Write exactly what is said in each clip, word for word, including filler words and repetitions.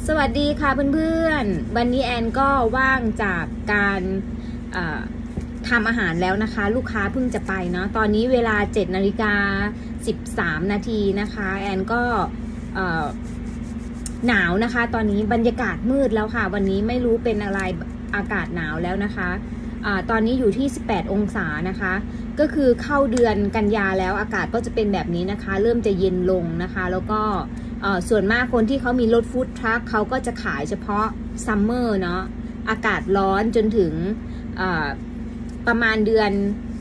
สวัสดีค่ะเพื่อนๆวันนี้แอนก็ว่างจากการทำอาหารแล้วนะคะลูกค้าเพิ่งจะไปเนาะตอนนี้เวลาเจ็ดนาฬิกาสิบสามนาทีนะคะแอนก็หนาวนะคะตอนนี้บรรยากาศมืดแล้วค่ะวันนี้ไม่รู้เป็นอะไรอากาศหนาวแล้วนะคะอะตอนนี้อยู่ที่สิบแปดองศานะคะก็คือเข้าเดือนกันยาแล้วอากาศก็จะเป็นแบบนี้นะคะเริ่มจะเย็นลงนะคะแล้วก็ส่วนมากคนที่เขามีรถฟู้ดทรัคเขาก็จะขายเฉพาะซัมเมอร์เนาะอากาศร้อนจนถึงประมาณเดือน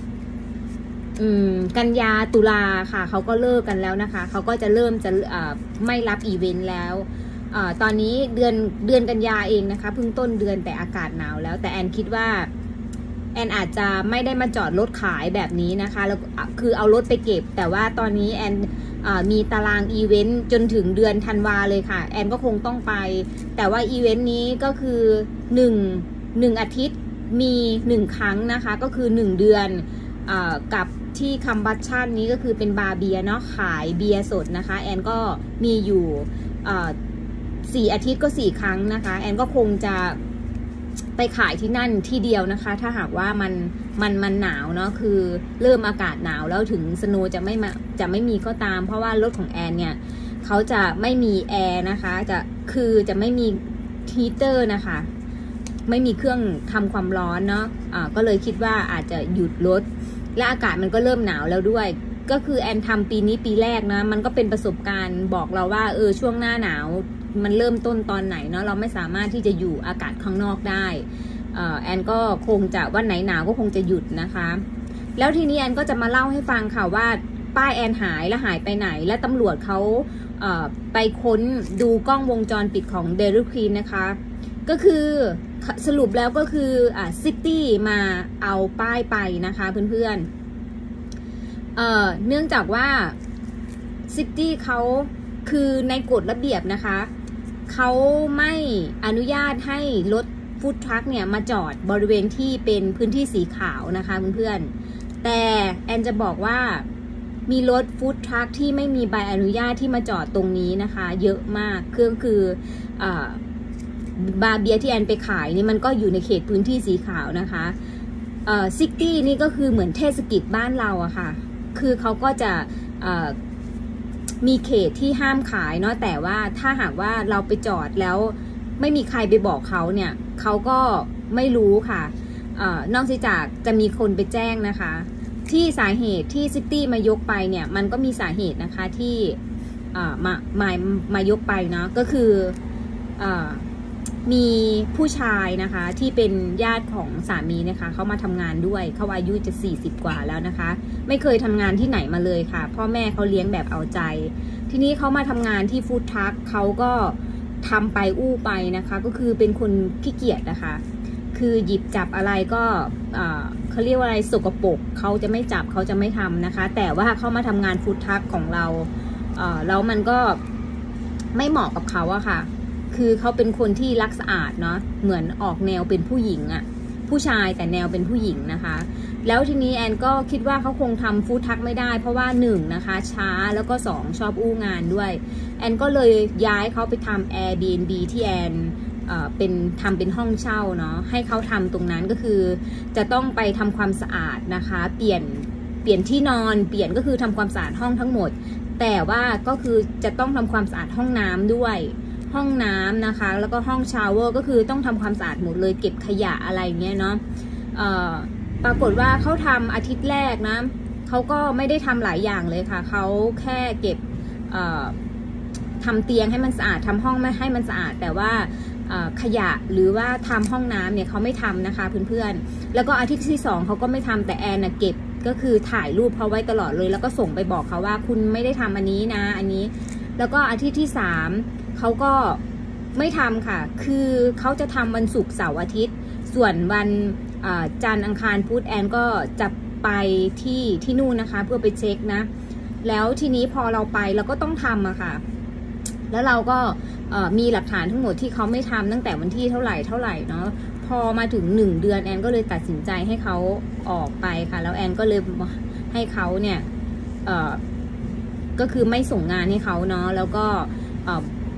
กันยาตุลาค่ะเขาก็เลิกกันแล้วนะคะเขาก็จะเริ่มจะไม่รับอีเวนต์แล้วตอนนี้เดือนเดือนกันยาเองนะคะเพิ่งต้นเดือนแต่อากาศหนาวแล้วแต่แอนคิดว่าแอนอาจจะไม่ได้มาจอดรถขายแบบนี้นะคะแล้วคือเอารถไปเก็บแต่ว่าตอนนี้แอนมีตารางอีเวนต์จนถึงเดือนธันวาเลยค่ะแอนก็คงต้องไปแต่ว่าอีเวนต์นี้ก็คือหนึ่ง หนึ่งอาทิตย์มีหนึ่งครั้งนะคะก็คือหนึ่งเดือนกับที่คัมบัชชันนี้ก็คือเป็นบาร์เบียเนาะขายเบียร์สดนะคะแอนก็มีอยู่สี่อาทิตย์ก็สี่ครั้งนะคะแอนก็คงจะไปขายที่นั่นที่เดียวนะคะถ้าหากว่ามันมันมันหนาวเนาะคือเริ่มอากาศหนาวแล้วถึงสโนว์จะไม่มาจะไม่มีก็ตามเพราะว่ารถของแอนเนี่ยเขาจะไม่มีแอร์นะคะจะคือจะไม่มีฮีเตอร์นะคะไม่มีเครื่องทำความร้อนเนาะะก็เลยคิดว่าอาจจะหยุดรถและอากาศมันก็เริ่มหนาวแล้วด้วยก็คือแอนทำปีนี้ปีแรกนะมันก็เป็นประสบการณ์บอกเราว่าเออช่วงหน้าหนาวมันเริ่มต้นตอนไหนเนาะเราไม่สามารถที่จะอยู่อากาศข้างนอกได้แอนก็คงจะวันไหนหนาวก็คงจะหยุดนะคะแล้วทีนี้แอนก็จะมาเล่าให้ฟังค่ะว่าป้ายแอนหายและหายไปไหนและตำรวจเขาไปค้นดูกล้องวงจรปิดของ Dairy Queen นะคะก็คือสรุปแล้วก็คืออ่าซิตี้มาเอาป้ายไปนะคะเพื่อนๆเอ่อเนื่องจากว่าซิตี้เขาคือในกฎระเบียบนะคะเขาไม่อนุญาตให้รถฟู้ดทรัคเนี่ยมาจอดบริเวณที่เป็นพื้นที่สีขาวนะคะเพื่อนๆแต่แอนจะบอกว่ามีรถฟู้ดทรัคที่ไม่มีใบอนุญาตที่มาจอดตรงนี้นะคะเยอะมากคือคืออ่าบาร์เบียที่แอนไปขายนี่มันก็อยู่ในเขตพื้นที่สีขาวนะคะเอ่อซิตี้นี่ก็คือเหมือนเทศกิจบ้านเราอะค่ะคือเขาก็จะเอ่อมีเขตที่ห้ามขายเนาะแต่ว่าถ้าหากว่าเราไปจอดแล้วไม่มีใครไปบอกเขาเนี่ยเขาก็ไม่รู้ค่ะเอ่อนอกจากจะมีคนไปแจ้งนะคะที่สาเหตุที่ซิตี้มายกไปเนี่ยมันก็มีสาเหตุนะคะที่เอ่อมามามายกไปเนาะก็คือเอ่อมีผู้ชายนะคะที่เป็นญาติของสามีนะคะเขามาทำงานด้วยเขาอายุจะสี่สิบกว่าแล้วนะคะไม่เคยทำงานที่ไหนมาเลยค่ะพ่อแม่เขาเลี้ยงแบบเอาใจทีนี้เขามาทำงานที่ฟู้ดทรัคเขาก็ทำไปอู้ไปนะคะก็คือเป็นคนขี้เกียจนะคะคือหยิบจับอะไรก็เขาเรียกว่าอะไรสกปรกเขาจะไม่จับเขาจะไม่ทำนะคะแต่ว่าเขามาทำงานฟู้ดทรัคของเราแล้วมันก็ไม่เหมาะกับเขาอะค่ะคือเขาเป็นคนที่รักสะอาดเนาะเหมือนออกแนวเป็นผู้หญิงอะผู้ชายแต่แนวเป็นผู้หญิงนะคะแล้วทีนี้แอนก็คิดว่าเขาคงทำฟู้ดทรัคไม่ได้เพราะว่าหนึ่งนะคะช้าแล้วก็สองชอบอู้งานด้วยแอนก็เลยย้ายเขาไปทำ Airbnb ที่แอนเอ่อเป็นทำเป็นห้องเช่าเนาะให้เขาทำตรงนั้นก็คือจะต้องไปทำความสะอาดนะคะเปลี่ยนเปลี่ยนที่นอนเปลี่ยนก็คือทำความสะอาดห้องทั้งหมดแต่ว่าก็คือจะต้องทำความสะอาดห้องน้ำด้วยห้องน้ำนะคะแล้วก็ห้องชาวเวอร์ก็คือต้องทำความสะอาดหมดเลยเก็บขยะอะไรเงี้ยเนาะปรากฏว่าเขาทำอาทิตย์แรกนะเขาก็ไม่ได้ทำหลายอย่างเลยค่ะเขาแค่เก็บทำเตียงให้มันสะอาดทำห้องไม่ให้มันสะอาดแต่ว่าขยะหรือว่าทำห้องน้ำเนี่ยเขาไม่ทำนะคะเพื่อนๆแล้วก็อาทิตย์ที่สองเขาก็ไม่ทำแต่แอนนะเก็บก็คือถ่ายรูปเขาไว้ตลอดเลยแล้วก็ส่งไปบอกเขาว่าคุณไม่ได้ทำอันนี้นะอันนี้แล้วก็อาทิตย์ที่สามเขาก็ไม่ทำค่ะคือเขาจะทำวันศุกร์เสาร์อาทิตย์ส่วนวันจันทร์อังคารพุธแอนก็จะไปที่ที่นู่นนะคะเพื่อไปเช็คนะแล้วทีนี้พอเราไปเราก็ต้องทำอะค่ะแล้วเราก็มีหลักฐานทั้งหมดที่เขาไม่ทำตั้งแต่วันที่เท่าไหร่เท่าไหร่เนาะพอมาถึงหนึ่งเดือนแอนก็เลยตัดสินใจให้เขาออกไปค่ะแล้วแอนก็เลยให้เขาเนี่ยก็คือไม่ส่งงานให้เขาเนาะแล้วก็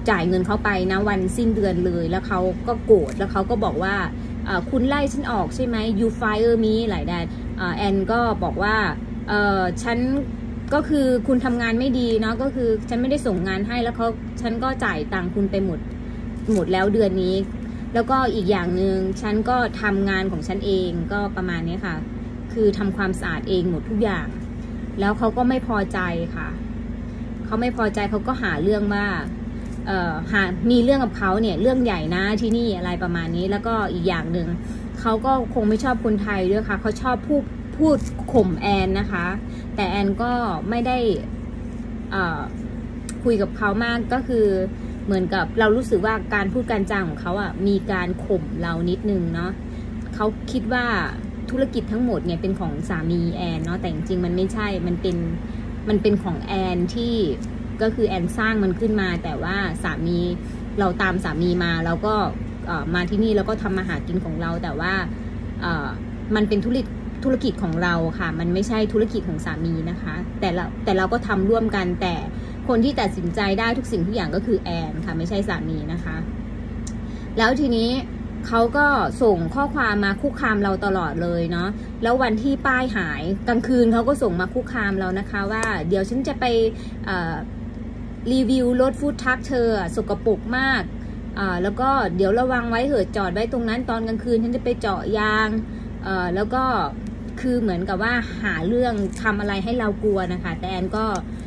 จ่ายเงินเขาไปนะวันสิ้นเดือนเลยแล้วเขาก็โกรธแล้วเขาก็บอกว่าคุณไล่ฉันออกใช่ไหม you fire me หลายแดนแอนก็บอกว่าเออฉันก็คือคุณทำงานไม่ดีเนาะก็คือฉันไม่ได้ส่งงานให้แล้วเขาฉันก็จ่ายตังค์คุณไปหมดหมดแล้วเดือนนี้แล้วก็อีกอย่างหนึ่งฉันก็ทำงานของฉันเองก็ประมาณนี้ค่ะคือทำความสะอาดเองหมดทุกอย่างแล้วเขาก็ไม่พอใจค่ะเขาไม่พอใจเขาก็หาเรื่องว่าเอ่อหามีเรื่องกับเขาเนี่ยเรื่องใหญ่นะที่นี่อะไรประมาณนี้แล้วก็อีกอย่างหนึ่งเขาก็คงไม่ชอบคนไทยด้วยค่ะเขาชอบพูดพูดข่มแอนนะคะแต่แอนก็ไม่ได้เอ่อคุยกับเขามากก็คือเหมือนกับเรารู้สึกว่าการพูดการจาของเขาอ่ะมีการข่มเรานิดนึงเนาะเขาคิดว่าธุรกิจทั้งหมดเนี่ยเป็นของสามีแอนเนาะแต่จริงๆมันไม่ใช่มันเป็นมันเป็นของแอนที่ก็คือแอนสร้างมันขึ้นมาแต่ว่าสามีเราตามสามีมาเราก็มาที่นี่แล้วก็ทำมาหากินของเราแต่ว่ามันเป็นธุรกิจธุรกิจของเราค่ะมันไม่ใช่ธุรกิจของสามีนะคะแต่เราแต่เราก็ทำร่วมกันแต่คนที่ตัดสินใจได้ทุกสิ่งทุกอย่างก็คือแอนค่ะไม่ใช่สามีนะคะแล้วทีนี้เขาก็ส่งข้อความมาคุกคามเราตลอดเลยเนาะแล้ววันที่ป้ายหายกลางคืนเขาก็ส่งมาคุกคามเรานะคะว่าเดี๋ยวฉันจะไปรีวิวรถฟู้ดทรัคเธอสกปรกมากแล้วก็เดี๋ยวระวังไว้เถิดจอดไว้ตรงนั้นตอนกลางคืนฉันจะไปเจาะยางแล้วก็คือเหมือนกับว่าหาเรื่องทำอะไรให้เรากลัวนะคะแต่แอนก็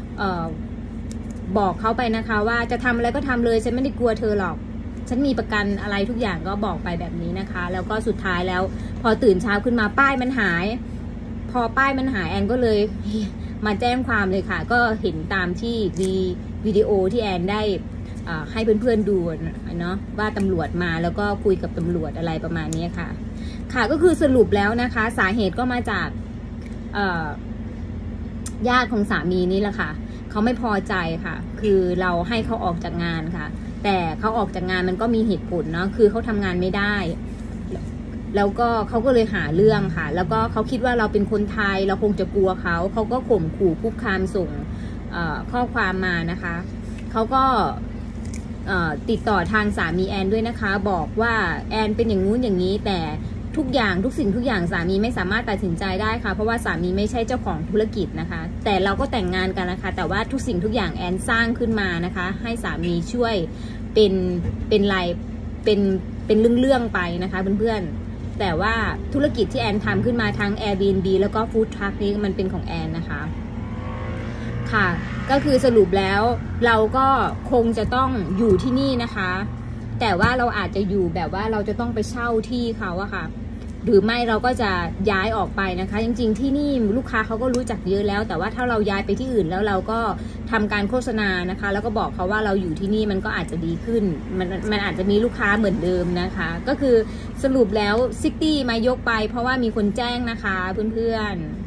บอกเขาไปนะคะว่าจะทำอะไรก็ทำเลยฉันไม่ได้กลัวเธอหรอกฉันมีประกันอะไรทุกอย่างก็บอกไปแบบนี้นะคะแล้วก็สุดท้ายแล้วพอตื่นเช้าขึ้นมาป้ายมันหายพอป้ายมันหายแอนก็เลยมาแจ้งความเลยค่ะก็เห็นตามที่วีวิดีโอที่แอนได้ให้เพื่อนๆดูเนาะว่าตำรวจมาแล้วก็คุยกับตำรวจอะไรประมาณนี้ค่ะค่ะก็คือสรุปแล้วนะคะสาเหตุก็มาจากญาติของสามีนี่แหละค่ะเขาไม่พอใจค่ะคือเราให้เขาออกจากงานค่ะแต่เขาออกจากงานมันก็มีเหตุผลเนาะคือเขาทำงานไม่ได้แล้วก็เขาก็เลยหาเรื่องค่ะแล้วก็เขาคิดว่าเราเป็นคนไทยเราคงจะกลัวเขาเขาก็ข่มขู่คุกคามส่งข้อความมานะคะเขาก็ติดต่อทางสามีแอนด้วยนะคะบอกว่าแอนเป็นอย่างงู้นอย่างนี้แต่ทุกอย่างทุกสิ่งทุกอย่างสามีไม่สามารถตัดสินใจได้ค่ะเพราะว่าสามีไม่ใช่เจ้าของธุรกิจนะคะแต่เราก็แต่งงานกันนะคะแต่ว่าทุกสิ่งทุกอย่างแอนสร้างขึ้นมานะคะให้สามีช่วยเป็นเป็นรายเป็นเป็นเรื่องๆไปนะคะเพื่อนๆแต่ว่าธุรกิจที่แอนทำขึ้นมาทั้ง Airbnb แล้วก็ Food Truck นี้มันเป็นของแอนนะคะค่ะก็คือสรุปแล้วเราก็คงจะต้องอยู่ที่นี่นะคะแต่ว่าเราอาจจะอยู่แบบว่าเราจะต้องไปเช่าที่เขาอะค่ะหรือไม่เราก็จะย้ายออกไปนะคะจริงๆที่นี่ลูกค้าเขาก็รู้จักเยอะแล้วแต่ว่าถ้าเราย้ายไปที่อื่นแล้วเราก็ทำการโฆษณานะคะแล้วก็บอกเขาว่าเราอยู่ที่นี่มันก็อาจจะดีขึ้นมันมันอาจจะมีลูกค้าเหมือนเดิมนะคะก็คือสรุปแล้วซิตี้มายกไปเพราะว่ามีคนแจ้งนะคะเพื่อนๆ